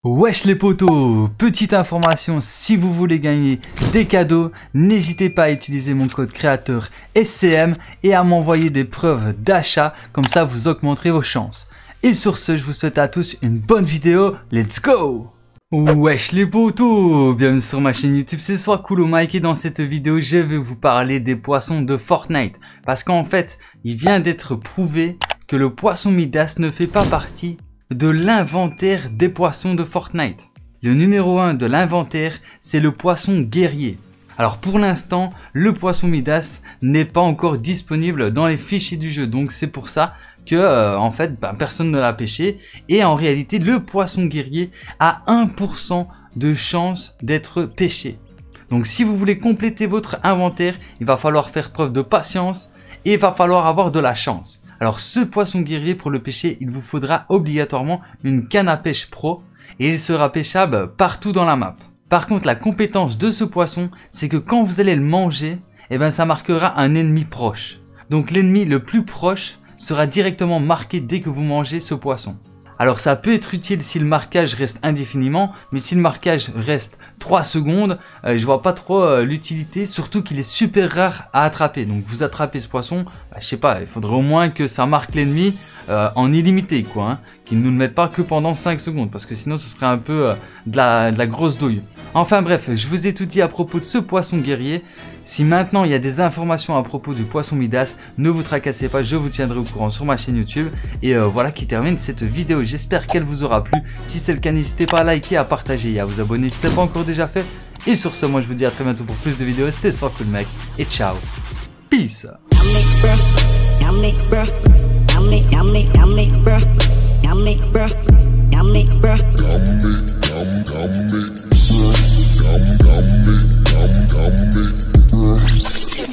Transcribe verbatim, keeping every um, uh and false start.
Wesh les potos, petite information, si vous voulez gagner des cadeaux, n'hésitez pas à utiliser mon code créateur S C M et à m'envoyer des preuves d'achat, comme ça vous augmenterez vos chances. Et sur ce, je vous souhaite à tous une bonne vidéo, let's go! Wesh les potos, bienvenue sur ma chaîne YouTube, c'est Sois Cool au Mike et dans cette vidéo je vais vous parler des poissons de Fortnite. Parce qu'en fait, il vient d'être prouvé que le poisson Midas ne fait pas partie de l'inventaire des poissons de Fortnite. Le numéro un de l'inventaire, c'est le poisson guerrier. Alors pour l'instant, le poisson Midas n'est pas encore disponible dans les fichiers du jeu. Donc c'est pour ça que euh, en fait bah, personne ne l'a pêché. Et en réalité, le poisson guerrier a un pour cent de chance d'être pêché. Donc si vous voulez compléter votre inventaire, il va falloir faire preuve de patience et il va falloir avoir de la chance. Alors ce poisson guerrier, pour le pêcher, il vous faudra obligatoirement une canne à pêche pro et il sera pêchable partout dans la map. Par contre, la compétence de ce poisson, c'est que quand vous allez le manger, eh ben, ça marquera un ennemi proche. Donc l'ennemi le plus proche sera directement marqué dès que vous mangez ce poisson. Alors ça peut être utile si le marquage reste indéfiniment, mais si le marquage reste trois secondes, euh, je vois pas trop euh, l'utilité, surtout qu'il est super rare à attraper. Donc vous attrapez ce poisson, bah, je sais pas, il faudrait au moins que ça marque l'ennemi euh, en illimité, quoi, hein, qu'il ne nous le mette pas que pendant cinq secondes, parce que sinon ce serait un peu euh, de, la, de la grosse douille. Enfin bref, je vous ai tout dit à propos de ce poisson guerrier. Si maintenant il y a des informations à propos du poisson Midas, ne vous tracassez pas, je vous tiendrai au courant sur ma chaîne YouTube. Et euh, voilà qui termine cette vidéo, j'espère qu'elle vous aura plu. Si c'est le cas, n'hésitez pas à liker, à partager et à vous abonner si ce n'est pas encore déjà fait. Et sur ce, moi je vous dis à très bientôt pour plus de vidéos, c'était Sois Cool mec, et ciao, peace. Yummy, bruh.